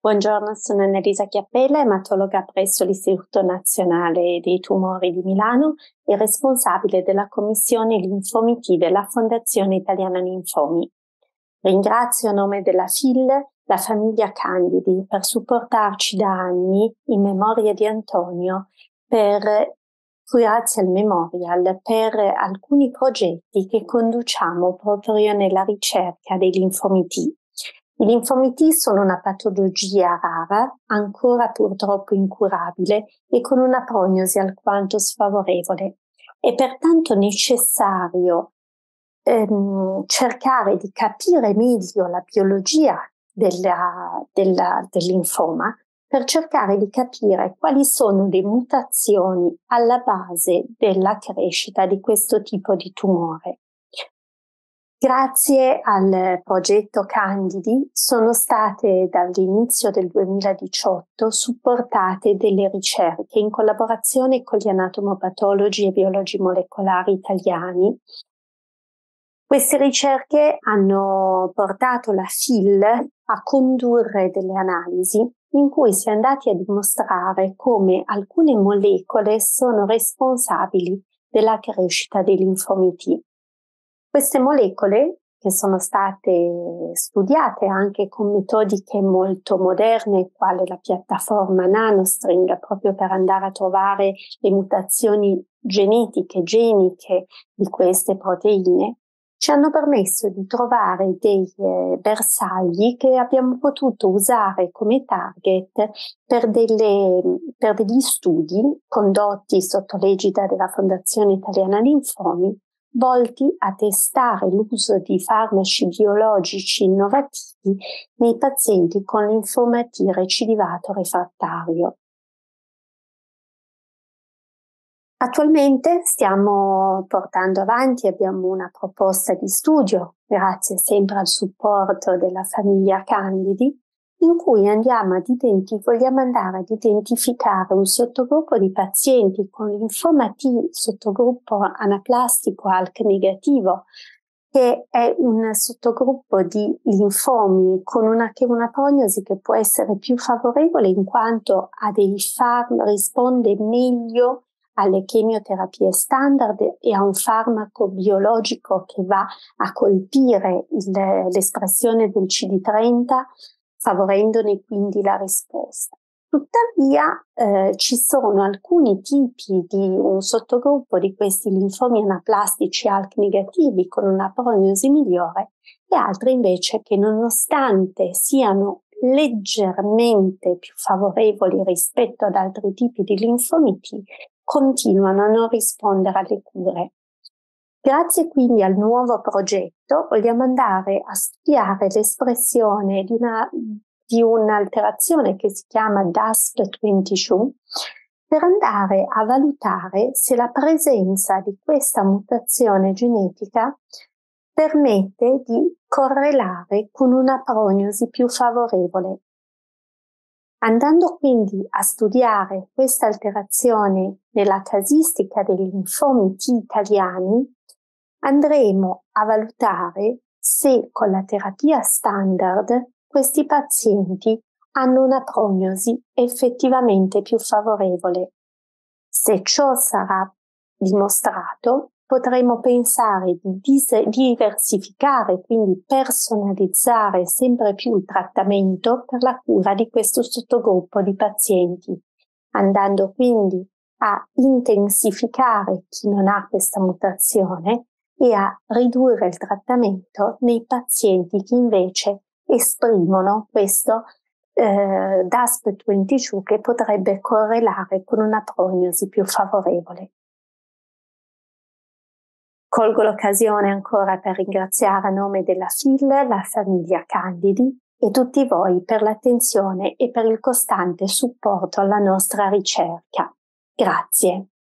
Buongiorno, sono Annalisa Chiappella, ematologa presso l'Istituto Nazionale dei Tumori di Milano e responsabile della Commissione Linfomi T della Fondazione Italiana Linfomi. Ringrazio a nome della FIL la famiglia Candidi per supportarci da anni in memoria di Antonio grazie al Memorial per alcuni progetti che conduciamo proprio nella ricerca dei linfomi T. I linfomi T sono una patologia rara, ancora purtroppo incurabile e con una prognosi alquanto sfavorevole. È pertanto necessario cercare di capire meglio la biologia del linfoma per cercare di capire quali sono le mutazioni alla base della crescita di questo tipo di tumore. Grazie al progetto Candidi sono state dall'inizio del 2018 supportate delle ricerche in collaborazione con gli anatomopatologi e biologi molecolari italiani. Queste ricerche hanno portato la FIL a condurre delle analisi in cui si è andati a dimostrare come alcune molecole sono responsabili della crescita dei linfomi T. Queste molecole, che sono state studiate anche con metodiche molto moderne, quale la piattaforma NanoString, proprio per andare a trovare le mutazioni genetiche, geniche di queste proteine, ci hanno permesso di trovare dei bersagli che abbiamo potuto usare come target per degli studi condotti sotto l'egida della Fondazione Italiana Linfomi, volti a testare l'uso di farmaci biologici innovativi nei pazienti con linfoma T recidivato refrattario. Attualmente stiamo portando avanti, abbiamo una proposta di studio, grazie sempre al supporto della famiglia Candidi, in cui vogliamo andare ad identificare un sottogruppo di pazienti con linfoma T sottogruppo anaplastico ALK negativo, che è un sottogruppo di linfomi con una prognosi che può essere più favorevole in quanto risponde meglio alle chemioterapie standard e a un farmaco biologico che va a colpire l'espressione del CD30, favorendone quindi la risposta. Tuttavia ci sono alcuni tipi di un sottogruppo di questi linfomi anaplastici ALK negativi con una prognosi migliore e altri invece che, nonostante siano leggermente più favorevoli rispetto ad altri tipi di linfomi T, continuano a non rispondere alle cure. Grazie quindi al nuovo progetto vogliamo andare a studiare l'espressione di un'alterazione che si chiama DASP22 per andare a valutare se la presenza di questa mutazione genetica permette di correlare con una prognosi più favorevole. Andando quindi a studiare questa alterazione nella casistica dei linfomi T italiani, andremo a valutare se con la terapia standard questi pazienti hanno una prognosi effettivamente più favorevole. Se ciò sarà dimostrato, potremo pensare di diversificare, quindi personalizzare sempre più il trattamento per la cura di questo sottogruppo di pazienti, andando quindi a intensificare chi non ha questa mutazione e a ridurre il trattamento nei pazienti che invece esprimono questo DASP22 che potrebbe correlare con una prognosi più favorevole. Colgo l'occasione ancora per ringraziare a nome della FIL la famiglia Candidi e tutti voi per l'attenzione e per il costante supporto alla nostra ricerca. Grazie.